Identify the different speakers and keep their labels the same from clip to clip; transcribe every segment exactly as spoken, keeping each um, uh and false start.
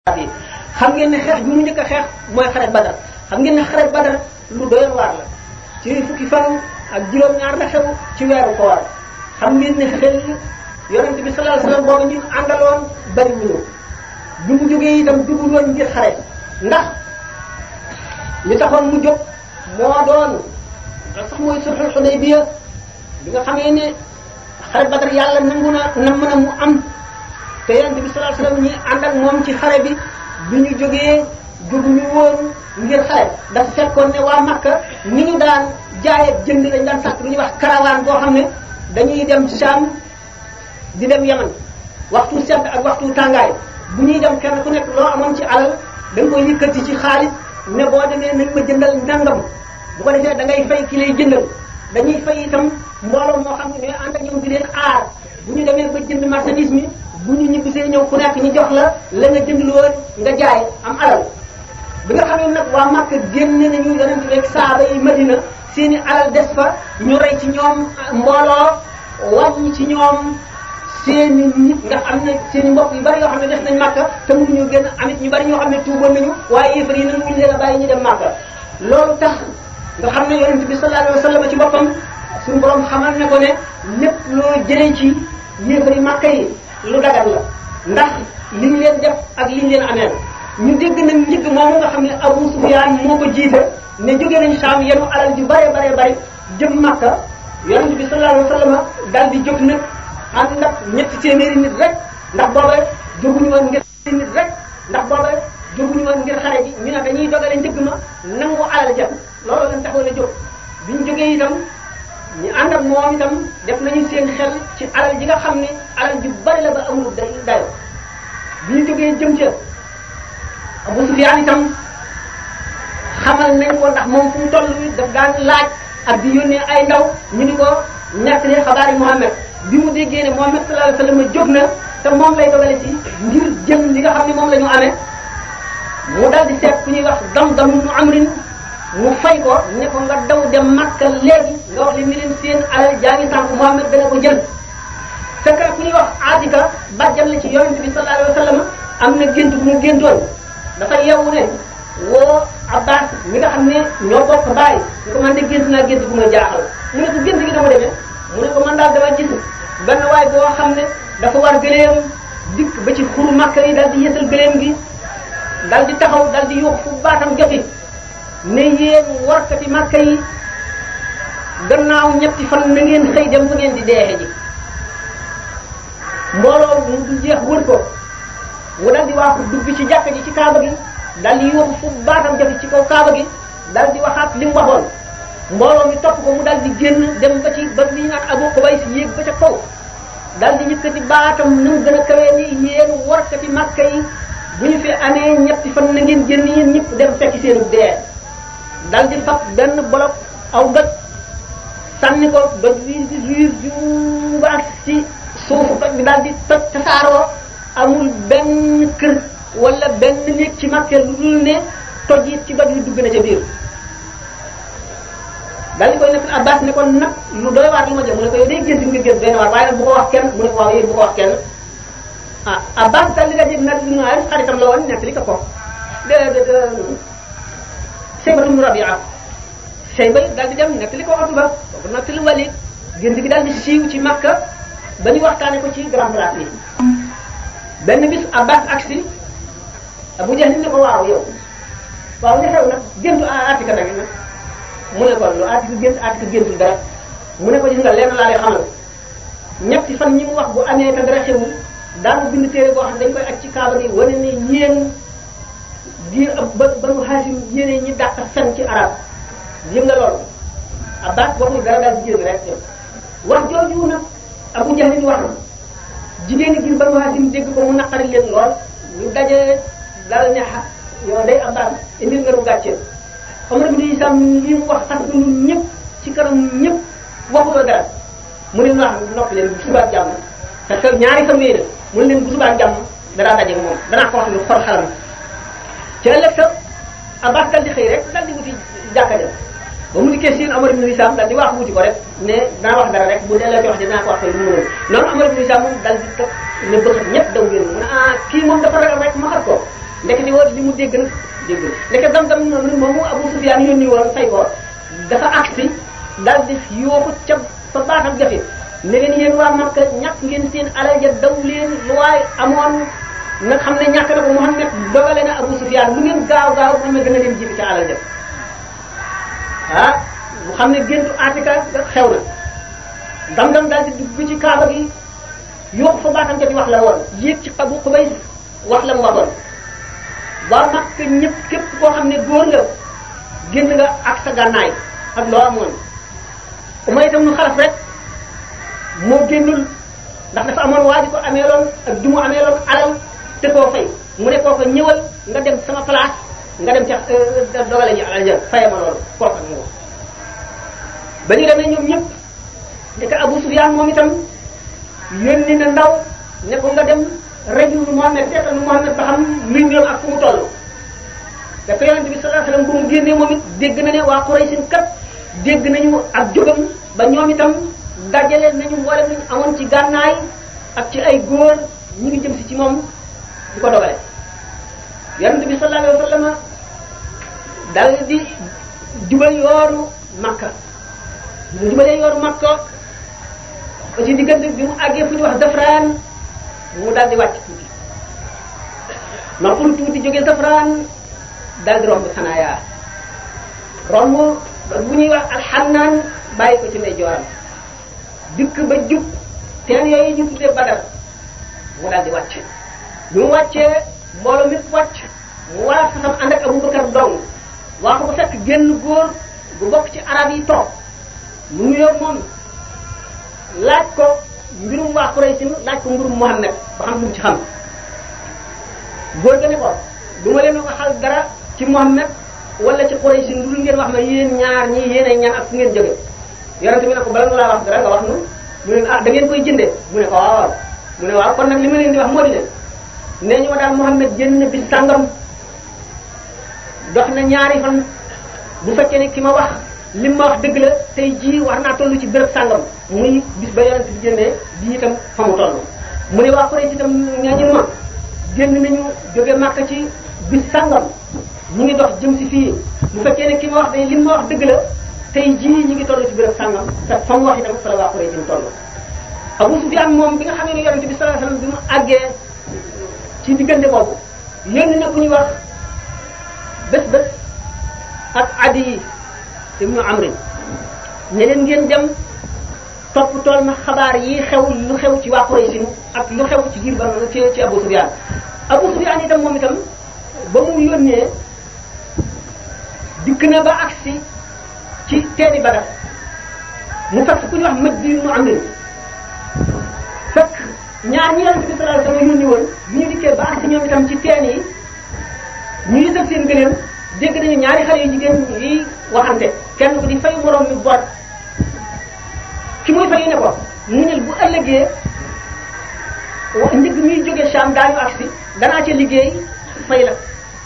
Speaker 1: xam ngeen ne xeex bi mu njëkk a xeex mooy xare Badar xam ngeen ne xare Badar lu doyoon waar la ci fukki fan ak juróom-ñaar la xew ci weeru koor xam ngeen ne xel yonent bi sallallahu alayhi wasallam boobu ñu àndaloon bari wuñu bi mu jógee itam dugul woon ngir xare ndax li taxoon mu jóg moo doon sax mooy sulhul Hudaybiya bi nga xamee ne xare Badar yàlla nangu na nam na mu am te yonent bi sallallahu alayhi wasallam ñi ànd ak moom ci xare bi bi ñu jógee jóguñu woon ngir xare dafa fekkoon ne waa Makka ni ñu daan jaayee jënd lañ daan sàkk lu ñuy wax caravane boo xam ne dañuy dem Sham di dem Yaman waxtu sedd ak waxtu tàngaay bu ñuy dem kenn ku nekk loo amoon ci alal da nga koy yëkkati ci xaalis ne boo demee nañ ma jëndal nangam bu ko defee da ngay fay ki lay jëndal dañuy fay itam mbooloo moo xam ne ñooy ànd ak ñoom di leen aar bu ñu demee ba jënd marchandise mi bu ñu ñibbisee ñëw ku nekk ñu jox la la nga jënd lool nga jaay am alal bi nga xam ne nag waa Makka génne nañu yonent rek saaba yi Madina seeni alal des fa ñu rey ci ñoom mbooloo wàññi ci ñoom seeni nit nga xam ne seeni mbokk yu bari yoo xam ne des nañ Makka te mënuñu génn amit ñu bari ñoo xam ne tuuboon nañu waaye yéefar yi nag ñu leen a bàyyi ñu dem Makka loolu tax nga xam ne yonent bi sallallahu alayhi wasallam ci boppam suñu borom xamal ne ko ne lépp loo jëlee ci yéefar yi Makka yi lu dagal la ndax li ñu leen def ak li ñu leen ameel ñu dégg nag njëgg moomu nga xam ne Abu Sufyaan moo ko jiite ne jóge nañ Saam yenu alal ju bare bare bare jëm Makka yonent bi sallallahu alayhi wasallam daal di jóg nag ànd ak ñetti téeméeri nit rek ndax booba jóguñu woon ngir nit rek ndax booba jóguñu woon ngir xare ji ñu ne dañuy dogale njëgg ma nangu alal ja loolu lañ taxoon a jóg biñ jógee itam ñu ànd ak moom itam def nañu seen xel ci alal ji nga xam ne alal ju bari la ba amul day dayo bi ñu jógee jëm ca Abu Sufyaan itam xamal nañ ko ndax moom fu mu toll daf daan laaj ak di yónnee ay ndaw ñu ni ko nekk ne xabaar yi Muhammad bi mu déggee ne Muhammad sallallahu alayhi wasallam jóg na te moom lay dogale ci ngir jëm li nga xam ne moom la ñu amee mu dal di seet ku ñuy wax Damdam ibn Amrin mu fay ko ne ko nga daw dem Makka léegi nga wax leen ni leen seen alal jaa ngi tànk Muhammad dana ko jël fekk ku ñuy wax Atika bàjjal la ci yonent bi sallallahu alayhi wasallam am na gént bu mu géntoon dafa yeewu ne woo Abbas mi nga xam ne ñoo bokk bàyyi ñu ko man de gént naa gént bu ma jaaxal mu ne ko gént gi dama demee mu ne ko man daal dama gis benn waay boo xam ne dafa war gëléem dikk ba ci xuru Makka yi dal di yësal gëléem gi dal di taxaw dal di yuux fu baatam joti ne yéen warkati Makka yi gannaaw ñetti fan na ngeen xëy dem fu ngeen di deexe ji mbooloo mu du jeex wër ko mu dal di waaxu dugg ci jàkka ji ci kaaba gi dal di yuux fu baatam joti ci kaw kaaba gi dal di waxaat li mu waxoon mbooloo mi topp ko mu dal di génn dem ba ci ba li ñu naan Abu Qubays yéeg ba ca kaw dal di yëkkati baatam nu mu gën a kawee ni yéen warkati Makka yi bu ñu fi amee ñetti fan na ngeen génn yéen ñëpp dem fekki seenu dee dal di fab benn bolok aw doj sànni ko doj wi di riir ju ba ci suufu doj bi dal di toj tasaaroo amul benn kër wala benn néeg ci Makka lu dul ne toj it ci doj wi dugg na ca biir dal di koy nekk Abbas ne ko nag lu doy waar li ma jëm mu ne ko yow day gént nga gént benn waar waaye nag bu ko wax kenn mu ne ko waaw yéen bu ko wax kenn ah Abbas dal di daje nag li nga xaritam la woon nekk li ko ko de de de Shayba ibn Rabi'a Shayba dal di dem nekk li ko Utba kooku nekk li Walid gént gi dal di siiw ci Makka ba ñu waxtaane ko ci grand place yi benn bis Abbas aksi Abu Jahl ne ko waaw yow waaw li xew nag géntu Atika nag nag mu ne ko lu Atika gént Atika géntul dara mu ne ko gis nga lenn laa lay xamal ñetti fan ñi mu wax bu amee te dara xewul daanu bind téere boo xam dañ koy aj ci kaaba gi wane ne yéen diir ba Banu Hashim yéene ñi dàq fen ci arab yëg nga loolu Abbas waxul dara daal di jéem rek wax jooju nag Abu Jahl wax jigéen ñi ngir Banu Hashim dégg ko mu naqari leen lool ñu daje dal ne xa yow day Abbas indil nga ru gàcceel Omar ibn Hisam li mu wax tax ñun ñëpp ci kanam ñëpp waxutoo dara mu ne wax noppi leen bu subaa jàmm parce que ñaari fan yii mu ne leen bu subaa jàmm danaa daje moom danaa ko wax lu xor xalam ci ëllëg sa Abbas dal di xëy rek dal di wuti jàkka ja ba mu dikkee siin Omar ibn Hisam dal di wax wuti ko rek ne danaa wax dara rek bu delloo ci wax dinaa ko wax lu mu mënoon noonu Omar ibn Hisam moom dal di toog ne bëgg ñëpp daw ngeen mu ne ah kii moom dafa ragal rek ma xat ko ndekete woon li mu dégg nag dégg na ndeke Damdam noonu moomu Abu Sufyaan yónni woon fay ko dafa agsi daal di yooxu ca fa baatam jafe ne leen yéen waa Makka ñàkk ngeen seen alal ja daw leen lu waay amoon nga xam ne ñàkk na ko Muhammad dogale na Abu Sufyaan lu ngeen gaaw gaaw Muhammad gën a leen jibi ca alal ja ah mu xam ne géntu Atika xew na Damdam daal di dugg ci Kaaba gi yokk fa baatam ca di wax la woon yéeg ci Abu Qubays wax la mu waxoon waa Makka ñëpp képp koo xam ne góor nga génn nga ak sa gànnaay ak loo amoon Umayya itam nu Xalaf rek moo génnul ndax dafa amoon waa ji ko ameeloon ak du mu ameeloon alal te koo fay mu ne koo ko ñëwal nga dem sama place nga dem ca dogale ji alal ja faye ma loolu kooka ñëw ba ñu demee ñoom ñëpp ndeke Abu Sufyaan moom itam yónni na ndaw ne ko nga dem rajul Muhammad seetal Muhammad ba xam luy mbiram ak fu mu toll dafa yonente bi sallallahu alayhi wasallam bu mu génnee moom it dégg na ne waa Quraysh kat dégg nañu ak jógam ba ñoom itam dajale nañu mboolem nañu amoon ci gànnaay ak ci ay góor ñu ngi jëm si ci moom di ko dogale yonente bi sallallahu alayhi wasallam dal di jubal yooru Makka mu jubalee yooru Makka aussi diggante bi mu àggee fu ñu wax Zafraan mu daal di wàcc tuuti noppul tuuti jógee Zafraan daal di romb Sanaaya romb bu ñuy wax Alxannaan bàyyi ko ci ndeyjooram dikk ba jub teen yooyu ñu tuddee Badar mu daal di wàcc bi mu wàccee mbooloo mi wàcc mu waa fasam ànd ak Abubakar dong waa ko ba fekk génn góor bu bokk ci arab yi toog mu nuyoo moom laaj ko mbirum waa Quraysh laaj ko mbirum Muhammad ba xam lu mu ci xam góor ga ne ko du ma leen waxal dara ci Muhammad wala ci Quraysh lu dul ngeen wax ma yéen ñaar ñii yéen ay ñaan ak fu ngeen jóge yonent bi ne ko bala nga laa wax dara nga wax nu mu ne ah da ngeen koy jëndee mu ne ko waaw waaw mu ne waaw kon nag li ma leen di wax moo di ne nee ñu ma daal Muhammad jënd na bis sàngam dox na ñaari fan bu fekkee ne ki ma wax li ma wax dëgg la tey jii war naa toll ci béréb sàngam muy bis ba yonent bi génnee bii itam fa mu toll mu ne waa Quraysh itam ñaañin ma génn nañu jóge Makka ci bis sàngam ñu ngi dox jëm si fii bu fekkee ne ki ma wax day li ma wax dëgg la tey jii ñu ngi toll ci béréb sàngam te fa mu wax itam fa la waa Quraysh toll Abu Sufyaan moom bi nga xamee ne yonent bi sallallahu alayhi wasallam bi mu àggee ci diggante boobu yónni na ku ñuy wax bés bés ak Adi ibnu Amri ne leen ngeen dem topp tool ma xabaar yi xew lu xew ci waa Quraysh ak lu xew ci giir ba ci ci Abu Sufyaan Abu Sufyaan itam moom itam ba mu yónnee dikk na ba agsi ci teeni Badar mu fekk ku ñu wax Majdi ibnu Amri fekk ñaar ñi Yonent bi sallallahu alayhi wasallam yónni woon bi ñu dikkee ba agsi ñoom itam ci teen yi ñu ngi def seen gëléem dégg nañu ñaari xale yu jigéen yi waxante kenn ku di fay moroom mi boot ki muy fay ne ko muñal bu ëllëgee njëg muy jóge Sham daañu agsi danaa ca liggéey fay la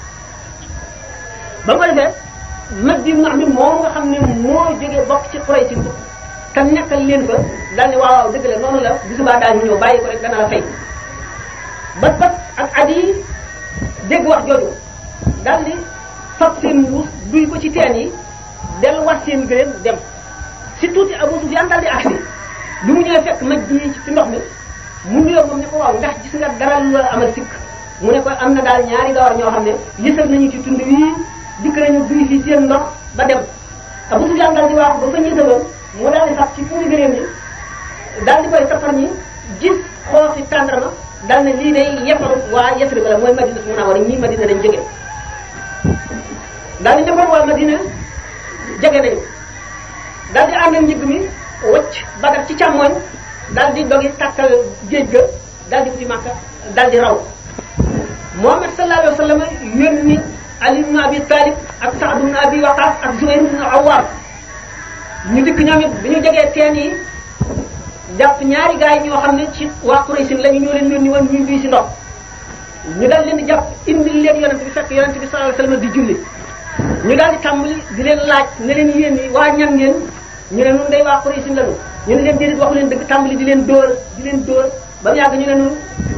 Speaker 1: ba mu ko defee Majdi ibn Amr moom nga xam ne moo jógee bokk ci Quraysh te nekkal leen fa daal ne waaw waaw dëgg la noonu la bu subaa daañu ñëw bàyyi ko rek dana la fay bas bas ak Adi dégg wax jooju daal di fab seen mbuus duy ko ci teen yi delluwaat seen gëléem dem si tuuti Abu Sufyaan daal di agsi bi mu ñëwee fekk Majdi ci ndox mi mu nuyoo moom ne ko waaw ndax gis nga dara lu la amal sikk mu ne ko am na daal ñaari gawar ñoo xam ne yësal nañu ci tund wii dikk nañu duy fi seen ndox ba dem Abu Sufyaan daal di wax ba fa ñësaloon mu daal di sax ci puuri gëléem yi daal di koy safar ñi gis xooxi tàndarma daal ne lii day yefaru waa Yasrib la mooy Madina Munawwara ñii Madina dañ jóge daal di ñëfar waa Madina jege nañu daal di ànd ak njëgg mi wëcc Badar ci càmmooñ daal di dogi tàkkal géej ga daal di wuti Makka daal di raw Muhammad sallallahu alayhi wa sallam yónni Ali ibn Abi Talib ak Sa'd ibn Abi Waqqas ak Zubayr ibn Awwam ñu dikk ñoom it bi ñu jegee teen yi jàpp ñaari gaay ñoo xam ne ci waa Quraysh lañu ñoo leen yónni woon ñuy duy si ndox ñu daal leen di jàpp indil leen yonent bi fekk yonent bi sallallahu alayhi wa sallam di julli ñu daal di tàmbali di leen laaj ne leen yéen waa ñan ngeen ñu ne ñun day waa Quraysh lañu ñu ne leen déedéet waxu leen dëgg tàmbali di leen dóor di leen dóor ba mu yàgg ñu ne ñun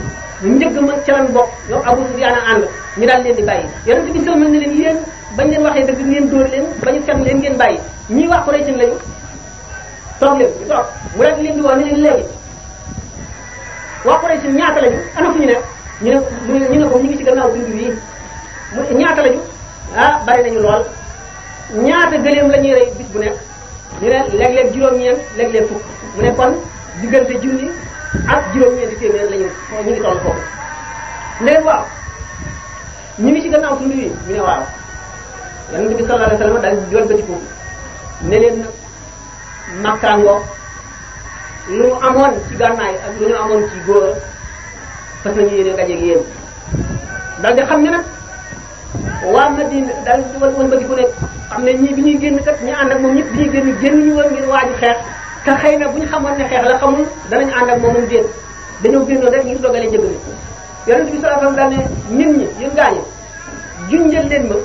Speaker 1: njëgg ma ca lan bokk yow Abu Sufyaan a ànd ñu daal leen di bàyyi yonent bi sëlmal ne leen yéen bañ leen waxee dëgg ngeen dóor leen bañu fen leen ngeen bàyyi ñii waa Quraysh lañu toog leen ñu toog mu daal leen di woo ne leen léegi waa Quraysh ñaata lañu ana fu ñu nekk ñu ne ñu ne ko ñu ngi ci gannaaw dund yi mu ñaata lañu ah bari nañu lool ñaata gëléem la ñuy rey bis bu nekk ñu ne léeg-léeg juróom-ñeent léeg-léeg fukk mu ne kon diggante junni ak juróom-ñeenti téeméer lañu ñu ngi toll foofu leen waaw ñu ngi ci gannaaw tund yi ñu ne waaw yonent bi sallallahu alayhi wasallam daal di wëlbati ko ne leen nag makkaangoo lu ñu amoon ci gànnaay ak lu ñu amoon ci góor fas nañu yéene dajeeg yéen daal di xam ne nag waa Madina daal di wëlbati ku nekk xam ne ñii bi ñuy génn kat ñu ànd ak moom ñëpp bi ñuy génn génn ñu woon ngir waaju xeex te xëy na bu ñu xamoon ne xeex la xamul danañu ànd ak moom moom déet dañoo génnoon rek ngir dogale njëg mi yonent bi sallallahu alayhi wasallam daal ne nit ñi yéen gaañu junjal leen ma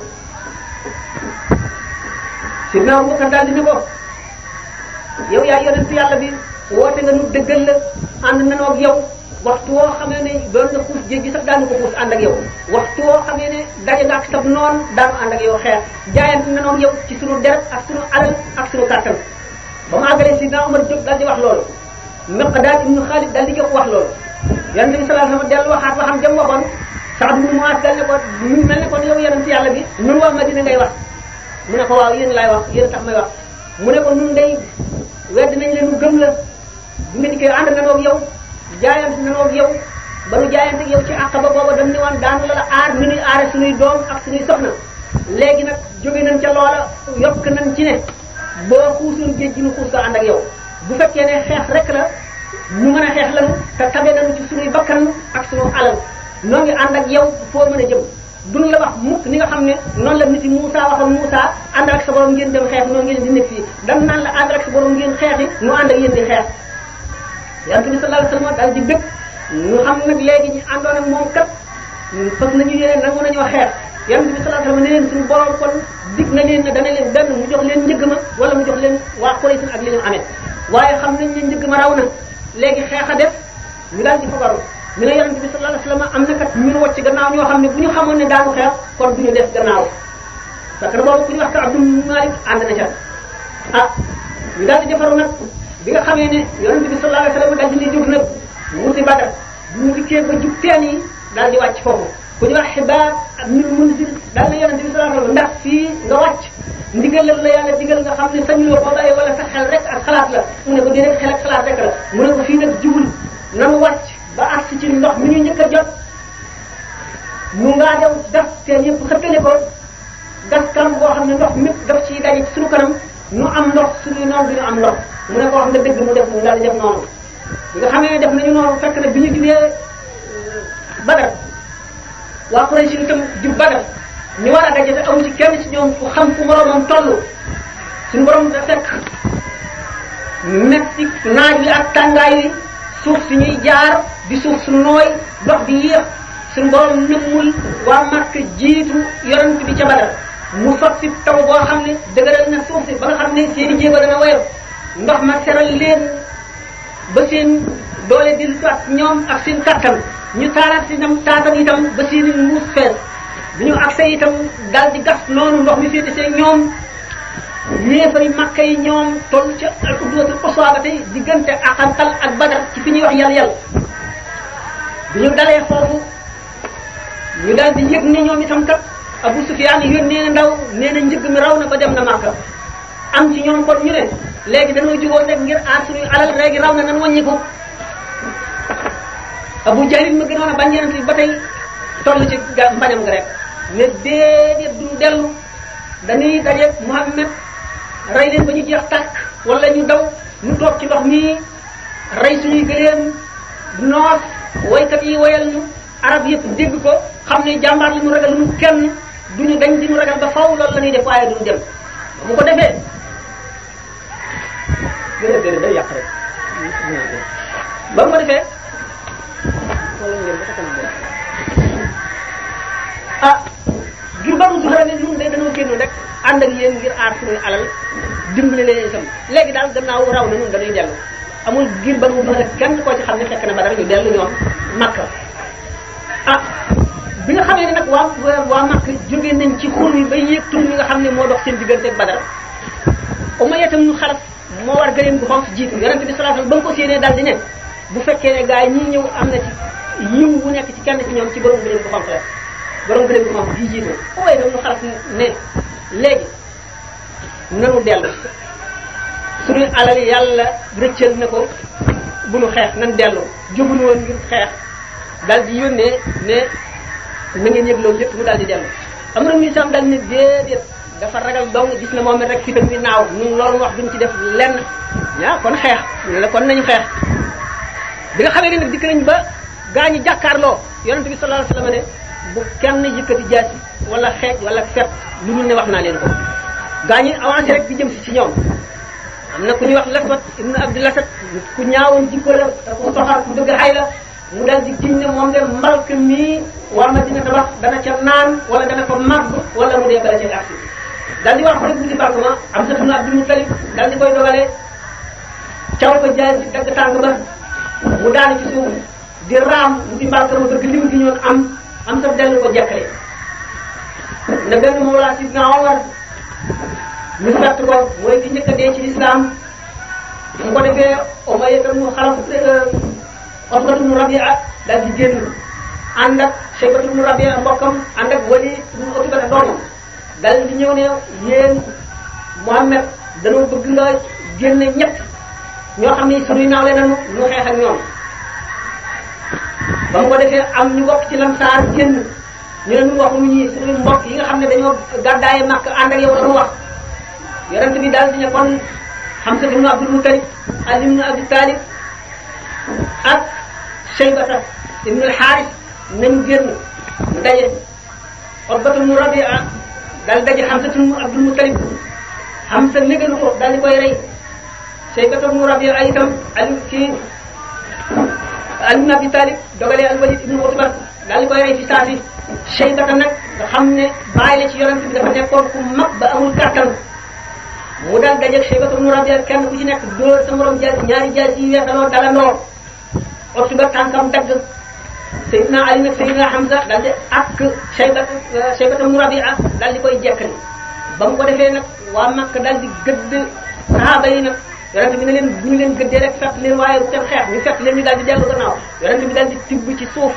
Speaker 1: Sidna Abubakar daal di ne ko yow yaa yonent yàlla bi woote nga nu dëggal la ànd nanoo ak yow waxtu woo xamee ne doon nga xuus jéggi sax daanu ko xuus ànd ak yow waxtu woo xamee ne daje nga ak sab noonu daanu ànd ak yow xeex jaayante nanoo ak yow ci sunu deret ak sunu alal ak sunu kàttan ba mu àggalee Sidna Umar jóg daal di wax loolu Miqdaad ibnu Xaalid daal di jóg wax loolu yonent bi sallallahu alayhi wasallam dellu waxaat waxam jëm waxoon Saad ibnu Muaaz dal ne ko ñu mel ne kon yow yonent yàlla bi ñun waa Madina ngay wax mu ne ko waaw yéen laay wax yéen tax may wax mu ne ko nun day wedd nañ leen nu gëm la bu nga dikkee ànd nanoo ak yow jaayante nanoo ak yow ba nu jaayante ak yow ci Aqaba booba dañ ne woon daanu la la aar nu ñuy aare suñuy doom ak suñuy soxna léegi nag jóge nañ ca loola yokk nañ ci ne boo xuusoon géej gi nu xuus ko ànd ak yow bu fekkee ne xeex rek la ñu mën a xeex lanu te tabe nañu ci suñuy bakkan ak suñu alal noo ngi ànd ak yow foo mën a jëm duñ la wax mukk ni nga xam ne noonu la nit yi Moussa waxoon Moussa ànd ak sa borom ngeen dem xeex noonu ngeen di nekk fii dan naan la ànd ak sa borom ngeen xeexi nu ànd ak yéen di xeex yonent bi sallallahu alayhi wasallam daal di bëgg ñu xam nag léegi ñu àndoon ak moom kat fas nañu yéene nangu nañoo xeex yonent bi sallallahu alayhi wasallam ne leen suñu borom kon dig na leen ne dana leen benn mu jox leen njëgg ma wala mu jox leen waa Quraysh ak li ñu amee waaye xam nañ ne njëgg ma raw na léegi xeex a def ñu daal di fagaru ñu ne yonent bi sallallahu alayhi wasallam am na kat ñu wacc gannaaw ñoo xam ne bu ñu xamoon ne daanu xeex kon duñu def gannaaw parce que boobu ku ñu wax ko Abdul Malik ànd na ca ah ñu daal di defaru nag bi nga xamee ne yonent bi sallallahu alayhi wasallam daal di ne jóg nag wuti Badar bu mu dikkee ba jub teen yi daal di wàcc foofu ku ñu wax Xibaar ak Ibnul Munzir daal na yonent bi sallallahu alayhi wasallam ndax fii nga wàcc ndigal la yàlla digal nga xam ne sañuloo ko bàyyi wala sa xel rek ak xalaat la mu ne ko déedéet xel ak xalaat rek la mu ne ko fii nag jubul nanu wàcc ba àgg ci ndox mi ñu njëkk a jot mu ngaa daw gas teen yëpp xëppale ko gas kanam boo xam ne ndox mépp daf ciy daje ci suñu kanam nu am ndox suñuy noonu duñu am ndox mu ne ko wax nga dëgg mu def mu daal di def noonu bi nga xamee ne def nañu noonu fekk na bi ñu jubee Badar waa Quraysh itam jub Badar ñu war a daje te amu ci kenn ci ñoom fu xam fu moroomam toll suñu borom da fekk metti naaj wi ak tàngaay wi suuf si ñuy jaar di suuf su nooy dox di yéex suñu borom nëmmul waa Makka jiitu yonent bi ca Badar mu sotti taw boo xam ne dëgëral na suuf si ba nga xam ne seen i jéego dana woyof ndox ma seral leen ba seen doole di ak ñoom ak seen kattan ñu taalaat si itam taatan itam ba seen i muus fees bi ñu accès itam daal di gas noonu ndox mi féete see ñoom yéefari Makka yi ñoom toll ca al-udwatul quswa ba tey diggante Aqantal ak Badar ci fi ñuy wax yàlla yàlla bi ñu dalee foofu ñu daal di yëg ne ñoom itam kat Abu Sufyaan yónnee na ndaw nee na njëgg mi raw na ba dem na Makka am ci ñoom kon ñu ne léegi dañoo jógoon rek ngir aar suñuy alal léegi raw na nan wàññi ko Abu Jahl ma gënoon a bañ yonent bi ba tey toll ci ga mbañam nga rek ne déedéet duñu dellu dañuy dajeeg Muhammad rey leen ba ñu jeex tàkk wala ñu daw ñu toog ci ndox mi rey suñuy gëléem noos woykat yi woyal ñu arab yëpp dégg ko xam ne jàmbaar li ñu ragal lu ñu kenn duñu dañ di ñu ragal ba faw loolu la ñuy def waaye duñu dem bu ko defee gën a day yàq rek ba mu ko defee ah ngir ba mu Zuhra ne ñun de dañoo génnoon rek ànd ak yéen ngir aar suñuy alal dimbali leen itam léegi daal gannaaw raw na ñun dañuy dellu amul ngir ba mu Zuhra kenn koo ci xam ne fekk na Badar ñu dellu ñoom Makka ah bi nga xamee ne nag waa waa Makka jógee nañ ci xur yi ba yéeg tur mi nga xam ne moo dox seen diggante ak Badar Umayya itam ñu Xalaf moo war gëléem gu xonq jiitu yonente bi sallallahu alayhi wasallam ba nga ko séenee daal di ne bu fekkee ne gars yi ñii ñëw am na ci yiw bu nekk ci kenn ci ñoom ci borom gëléem gu xonq la borom gëléem gu xonq bii jiitu Umayya itam ñu Xalaf ne léegi nanu dellu suñu alal yàlla rëccal na ko bu nu xeex nan dellu jógunu woon ngir xeex daal di yónnee ne na ngeen yëg loolu lépp mu daal di dellu am na muy sam daal ne déedéet dafa ragal dong gis na moom it rek fitam mi naaw ñun loolu wax duñ ci def lenn ñaa kon xeex ñu la kon nañu xeex bi nga xamee ne nag dikk nañ ba gaa ñi jàkkaarloo yonente bi sallallahu alayhi wasallam ne bu kenn yëkkati jaasi wala xeej wala fet lu dul ne wax naa leen ko gaa ñi avancé rek di jëm si ci ñoom am na ku ñuy wax Laswat ibn Abdul Lasad ku ñaawoon jikko la te ku soxar ku dëgg xay la mu dal di giñ ne moom de mbalk mii waa Madina tabax dana ca naan wala dana ko màgg wala mu dee bala ca aksi dal di wax rek bu di bark ma am sa ibn Abdul Muttalib dal di koy dogalee caw ko jaay ci dagg tàng ba mu daanu ci suuf di raam mu di mbalk ma bëgg lim gi ñoon am am sa dellu ko jekkale na benn Mawla Sidna Omar ñu fett ko mooy ki njëkk a dee ci lislaam mu ko defee Umayya tam mu Xalaf Utbatu ibn Rabi'a daal di génn ànd ak Shaybatu ibn Rabi'a mbokkam ànd ak Walid ibn Utba doomam dal di ñëw ne yéen Muhammad dañoo bëgg nga génne ñett ñoo xam ne suñuy naawle nañu ñu xeex ak ñoom ba mu ko defee am ñu bokk ci Lamsaar génn ñu ne ñu waxuñu ñi suñuy mbokk yi nga xam ne dañoo gàddaaye Makka ànd ak yow dañu wax yonent bi daal di ne kon Hamza ibn Abdul Muttalib Ali ibn Abi Talib ak Shaybata ibn al-Harith nañu génn mu daje Utbatu ibn Rabi'a daal daje Hamza ibn Abdul Muttalib Hamza négalu ko daal di koy rey Shaybata ibn Rabi'a itam Ali kii Ali ibn Abi Talib dogalee al-Walid ibn Utba daal di koy rey fi saasi Shaybata nag nga xam ne bàyyi la ci yonent bi dafa nekkoon ku mag ba amul kàttan mu daal dajeeg Shaybata ibn Rabi'a kenn ku ci nekk dóor sa morom jaasi ñaari jaasi yi weesaloo dalandoo Utba tànkam dagg Seydina Ali nag Seydina Hamza daal di ak Shaybata Shaybata ibn Rabi'a daal di koy jekkali ba mu ko defee nag waa Makka daal di gëdd sahaaba yi nag yonent bi ne leen bu ñu leen gëddee rek fett leen waaye bu seen xeex ñu fett leen ñu daal di dellu gannaaw yonent bi daal di tibb ci suuf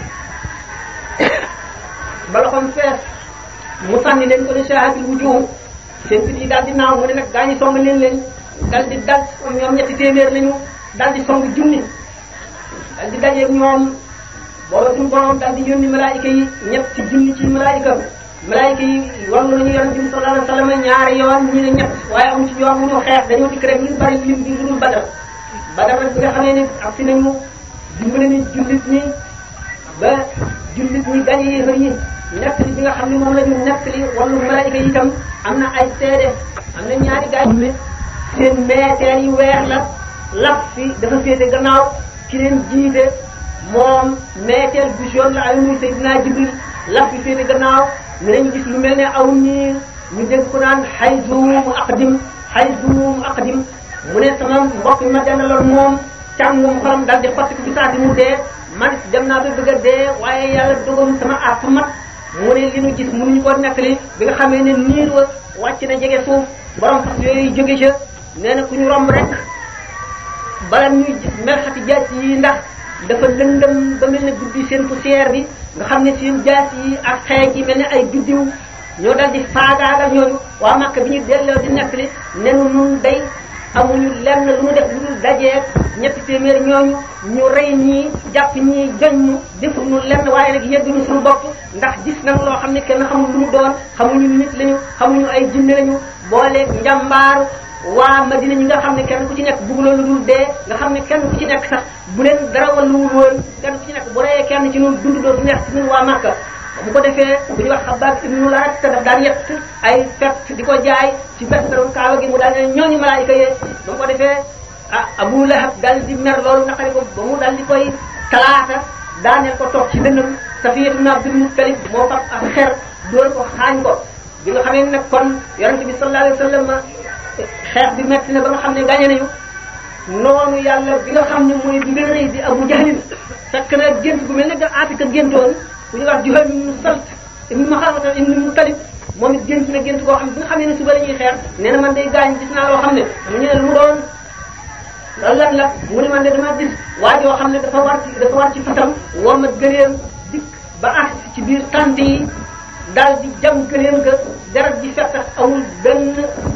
Speaker 1: ba loxoom fees mu sànni leen ko ne shaahatil wujuh seen bit yi daal di naaw mu ne nag gaa ñi song leen leen daal di dal ñoom ñetti téeméer lañu daal di song junni daal di dajeeg ñoom booba suñu borom daal di yónni malaayika yi ñetti junni ci malaayika malaayika yi wallu nañu yonent bi sallallahu alayhi wasallam ñaari yoon ñu ne ñett waaye amu ci yoon mu ñu xeex dañoo dikk rek ñu bari lim bi lu dul Badar Badar rek bi nga xamee ne ak fi nañu dimbale ni jullit ñi ba jullit ñi gañe yéefar yi nekk li bi nga xam ne moom la ñu nekk li wallu malaayika yi itam am na ay seede am na ñaari gaay ne seen meeteel yi weex la laf fi dafa féete gannaaw ki leen jiite moom meeteel bu jaune la ay muy Seydina Jibril laf fi féete gannaaw ñu nañ gis lu mel ne aw niir ñu dégg ko naan hayzum aqdim hayzum aqdim mu ne sama mbokk mi ma dendaloon moom càngum xolam dal di xotti ko ci saa si mu dee man dem naa ba bëgg a dee waaye yàlla dogal sama àpp mat mu ne li nu gis mënuñu ko nettali bi nga xamee ne niir wa wàcc na jege suuf borom fas yooyu jóge ca nee na ku ñu romb rek bala ñuy gis melxati jaas yi ndax dafa lëndëm ba mel ne guddi seen poussière bi nga xam ne seen jaas yi ak xeej yi mel ne ay biddiw ñoo dal di faagaagal ñooñu waa Makka bi ñu delloo di nettali nenu nun day amuñu lenn lu mu def lu dul dajeeg ñetti téeméer ñooñu ñu rey ñii jàpp ñii joñ ñu defuñu lenn waaye nag yegguñu suñu bopp ndax gis nañ loo xam ne kenn xamul lu mu doon xamuñu nit lañu xamuñu ay jinne lañu booleeg njàmbaaru waa Madina ñi nga xam ne kenn ku ci nekk bëgguloon lu dul dee nga xam ne kenn ku ci nekk sax bu leen dara walluwul woon kenn ku ci nekk bu reyee kenn ci ñun dund dootu neex ci ñun waa Makka bu ko defee bu ñu wax Xabbaab ibnu Larat te daf daan yett ay fett di ko jaay ci festaru Kaaba gi mu daal ne ñooñu malaayika yee ba mu ko defee ah Abu Lahab daal di mer loolu naqari ko ba mu daal di koy talaata daaneel ko toog ci dënnam Safiyatu ibn Abdul Muttalib moo fab ak xer dóor ko xaañ ko bi nga xamee nag kon yonent bi sallallahu alayhi wa sallam xeex bi metti na ba nga xam ne gaañe nañu noonu yàlla bi nga xam ne mooy bi gën a rëy di Abu Jahlin fekk na gént gu mel ne nga Aatika géntoon ku ñu wax Juhayl ibn Salt ibn Maxarata ibn Mutalib moom it gént na gént koo xam ne bi nga xam ne suba la ñuy xeex nee na man day gaañ gis naa loo xam ne mu ñu ne lu mu doon loolu lan la mu ne man de dama gis waa joo xam ne dafa war ci dafa war ci fasam war ma gëleem dikk ba agsi ci biir tànt yi daal di jam gëleem ga deret ji fekk amul benn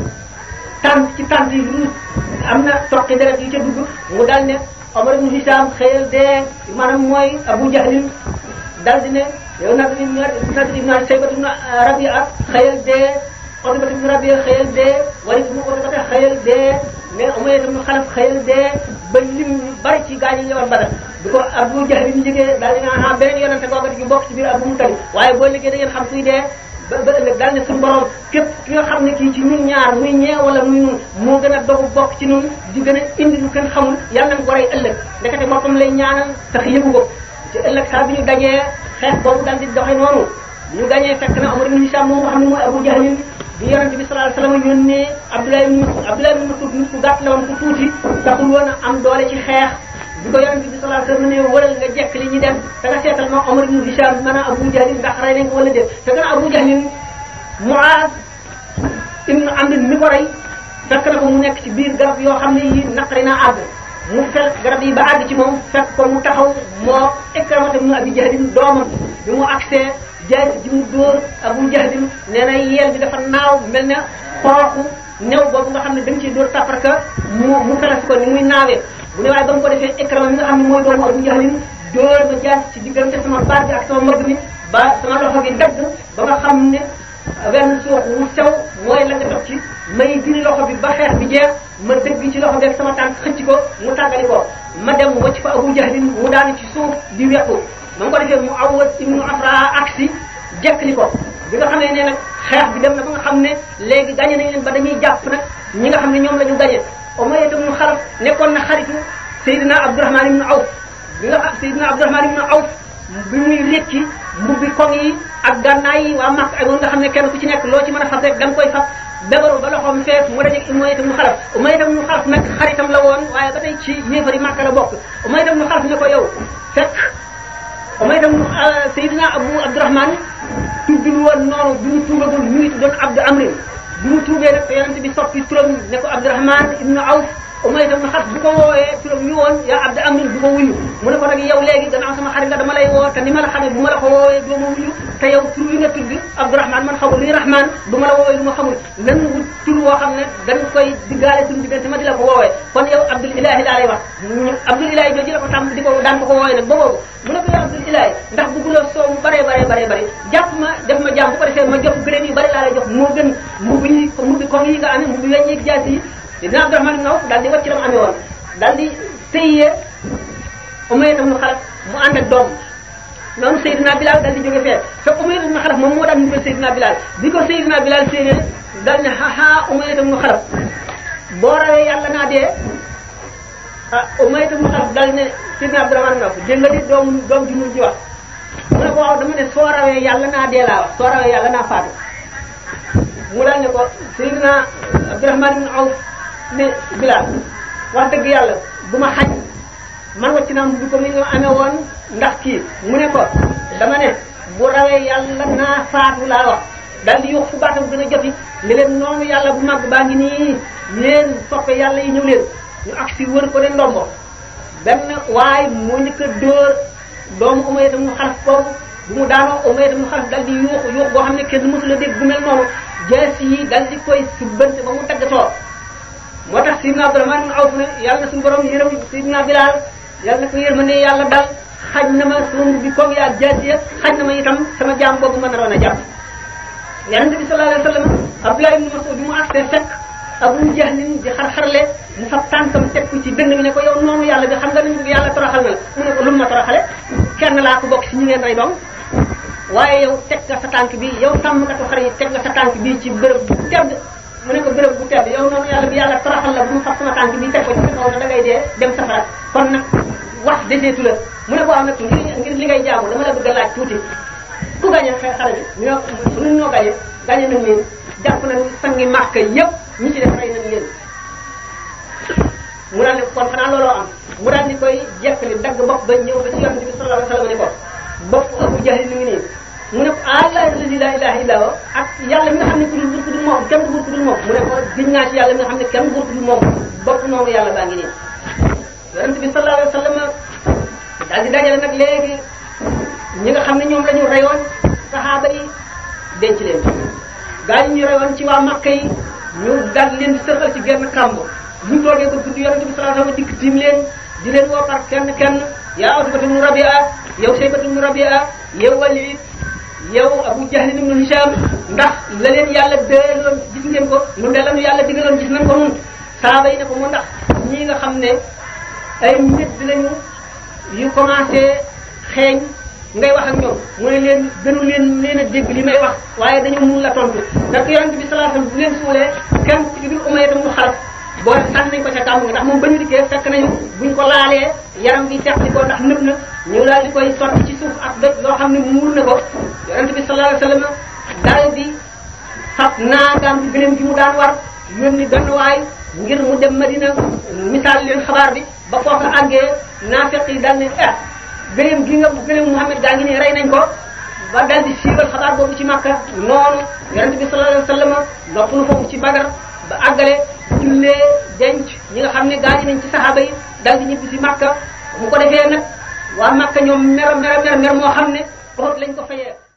Speaker 1: tànt ci tànt yi lu am na toqi deret yu ca dugg mu daal ne Omar ibn Hisham xëyal dee maanaam mooy Abu Jahlin daal di ne yow nag Nadr ibn Shaybat ibn Rabi'a xëyal dee Utba ibn Rabi'a xëyal dee Walid ibn Utba xëyal dee mais Umayya ibn Khalaf xëyal dee ba lim ñu bari ci gaañ yi ñëwoon Badar bi ko Abu Jahl ñu jógee daal di naan beneen yonente googati gi bokk ci biir Abu Mutalib waaye boo liggéey da ngeen xam kuy dee ba ba ëllëg daal ne suñu borom képp ki nga xam ne kii ci ñun ñaar muy ñee wala muy nun moo gën a dogu bokk ci nun di gën a indi lu kenn xamul yàlla nañ ko rey ëllëg ndekete boppam lay ñaanal tax yëgu ko ci ëllëg saa bi ñu gañee xeex boobu daal di doxe noonu ñu gañee fekk na Umar ibn Hisham moom nga xam ne mooy Abu Jahl bi yonente bi sallallahu alayhi wasallam yónnee Abdullah ibn Mas'ud Abdullah ibn Mas'ud nit ku gàtt la woon ku tuuti taxul woon a am doole ci xeex bi ko yonente bi sallallahu alayhi wasallam ne wëral nga jekk li ñu dem da nga seetal ma Umar ibn Hisham maanaam Abu Jahl ndax rey nañ ko wala déet te gën a Abu Jahl Muaz ibn Amr mi ko rey fekk na ko mu nekk ci biir garab yoo xam ne yi naqari naa àgg mu fel garab yi ba àgg ci moom fekk ko mu taxaw moo Ikramata ibn Abi Jahl doomam bi mu accès jaay ji mu dóor Abu Jahl nee na yeel bi dafa naaw mel ne xooxu new boobu nga xam ne da nga ciy dóor taparka mu mu felas ko ni muy naawee bu ne waaye ba mu ko defee Ikrama mi nga xam ne mooy doomu Abu Jahl dóor ma jaay ci diggante sama baat bi ak sama mbagg mi ba sama loxo gi dagg ba nga xam ne wenn suux wu sew mooy la nga toog ci may diri loxo bi ba xeex bi jeex ma dëgg ci loxo bi ak sama tànk xëcc ko mu tàggali ko ma dem wacc fa Abu Jahl mu daanu ci suuf di wequ ma ngi ko defee mu Awwad ibnu Afra aksi jekkali ko bi nga xam ne ne nag xeex bi dem na ba nga xam ne léegi gañe nañ leen ba dañuy jàpp nag ñi nga xam ne ñoom la ñu gañe Umayya ibnu Xalaf nekkoon na xaritu Seydina Abdurrahman ibnu Awf bi nga xam Seydina Abdurrahman ibnu Awf bi muy rékki mbubbi koŋ yi ak gànnaay yi waa Makka ay woon nga xam ne kenn ku ci nekk loo ci mën a fab rek da nga koy fab bebaru ba loxoom fees mu dajeeg Umayya ibnu Xalaf Umayya ibnu Xalaf nag xaritam la woon waaye ba tey ci yéefari Makka la bokk Umayya ibnu Xalaf ne ko yow fekk Umayya ibnu Seydina Abu Abdurrahman tuddul woon noonu bi mu tuubagul ñu ngi tuddoon Abdu Amrin bi mu tuubee nag te yonent bi soppi turam ne ko Abdurrahman ibnu Awf Umayya ibnu Xalaf bu ko woowee turam ñu woon yaa Abdu Amrin bu ko wuyu mu ne ko nag yow léegi gannaaw sama xarit nga dama lay woo te ni ma la xamee bu ma la ko woowee doo ma wuyu te yow tur wi nga tudd Abdurrahman man xamul luy Rahman du ma la woowee lu ma xamul nan wut tur woo xam ne dañ koy diggaale suñu diggante ma di la ko woowee kon yow Abdul Ilahi laa lay wax Abdul Ilahi jooju la ko tàmm di ko daan ko ko woowee nag ba boobu mu ne ko yow Abdul Ilahi ndax bëgguloo soow mu bare bare bare bare jàpp ma def ma jaam bu ko defee ma jox gëléem yu bari laa lay jox moo gën mbubb yi mbubbi comme yi nga amee mbubbi weñ yi jaas yi dina Abdurrahman ibn Awf daal di wàcc la mu amee woon daal di sëyee Umayya ibn Xalaf mu ànd ak doom noonu Seydina Bilal daal di jóge fee fekk Umayya ibn Xalaf moom moo daan ñu Seydina Bilal bi ko Seydina Bilal séenee daal ne ha Umayya ibn Xalaf boo rawee yàlla naa dee ah Umayya ibn Xalaf daal ne Seydina Abdurrahman ibn Awf dégg nga di doom doom ji mu ji wax mu ne ko waaw dama ne soo rawee yàlla naa dee laa wax soo rawee yàlla naa faatu mu daal ne ko Seydina Abdurrahman ibn Awf ne Bilal wax dëgg yàlla bu ma xaj man wacc naa bu ko ni nga amee woon ndax kii mu ne ko dama ne bu rawee yàlla naa faatu laa wax daal di yokk fu baatam gën a joti ne leen noonu yàlla bu mag baa ngi nii yéen soppe yàlla yi ñëw leen ñu agsi wër ko ne ndombo benn waaye moo njëkk a dóor doomu Umayya ibn Xalaf boobu bu mu daanoo Umayya ibn Xalaf daal di yuuxu yuuxu boo xam ne kenn mësula dégg bu mel noonu jees yi daal di koy subbante ba mu daggatoo moo tax Seydina Abdurrahman ibn Awf ne yàlla na suñu borom yërëm Seydina Bilal yàlla na ko yërmande yàlla dal xaj na ma sama bi comme yaa jaasiya xaj na ma itam sama jaam boobu ma naroon a jàpp Yonent bi sallallahu alayhi wa sallam Abdullah ibn Mas'ud bi mu agsee fekk Abu Jahlin di xar-xarle mu fab tànkam teg ko ci dënn bi ne ko yow noonu yàlla bi xam nga nañu yàlla toroxal na la mu ne ko lu mu ma toroxale kenn laa ko bokk si ñi ngeen rey doom waaye yow teg nga sa tànk bi yow sàmmkatu xar yi teg nga sa tànk bi ci bërëb bu tedd mu ne ko bërëb bu tedd yow noonu yàlla bi yàlla toroxal la bu mu fab sama tànk bi teg ko ci kaw da ngay dee dem safara kon nag wax deseetu la mu ne ko am nag ngir ngir li ngay jaamu dama la bëgg a laaj tuuti ku gañe xale bi ñoo ñun ñoo gañe gañe nañ leen jàpp nañ sangi Makka yëpp ñi ci def rey nañ leen mu daal ne kon xanaa looloo am mu daal di koy jekkali dagg bopp ba ñëw ba ci Yonent bi sallallahu alayhi wasallam ne ko bopp Abu Jahl ni ngi nii mu ne ko allah la ilaha illa huwa ak yàlla mi nga xam ne ku dul buur ku dul moom kenn du buur ku dul moom mu ne ko giñ naa ci yàlla mi nga xam ne kenn buur ku dul moom bopp noonu yàlla baa ngi nii yonent bi sallallahu alayhi wa sallam daal di dajale nag léegi ñi nga xam ne ñoom la ñu reyoon saxaaba yi denc leen gaa yi ñu reyoon ci waa Makka yi ñu daal leen di sërxal ci genn kàmb bu ñu toogee ko guddi yonent bi sallallahu alayhi wa sallam dikk tiim leen di leen woo par kenn kenn yaa Utbatu ibn Rabi'a yow Shaybatu ibn Rabi'a yow Walid yow Abu Jahl ibn Hisham ndax la leen yàlla dëloon gis ngeen ko ñun de lañu yàlla digaloon gis nañ ko nun saaba yi ne ko mu ndax ñii nga xam ne ay nit lañu yu commencé xeeñ ngay wax ak ñoom mu ne leen gënu leen leen a dégg li may wax waaye dañu mun la tontu ndax yonent bi sallallahu alayhi wasallam bu leen suulee kenn ci biir Umayya mu xalaf boo sànni nañ ko ca kàmb ndax moom ba ñu dikkee fekk nañu buñ ko laalee yaram bi teqli ko ndax nëb na ñu daal di koy sotti ci suuf ak doj loo xam ne muur na ko yonent bi sallallahu alayhi wasallam daal di fab naagaam ci gëléem gi mu daan war yónni benn waay ngir mu dem Madina misaal leen xabaar bi ba foofu àggee naafeq yi daal ne ah gëléem gi nga gëléem Muhammad gaa ngi ne rey nañ ko ba daal di siiwal xabaar boobu ci Makka noonu yonent bi sallallahu alayhi wasallam noppalu foofu ci Badar ba àggale jullee denc ñi nga xam ne gaañu nañ ci saxaaba yi daal di ñibbi si Makka mu ko defee nag waa Makka ñoom mer mer mer mer moo xam ne Uhud lañ ko fayee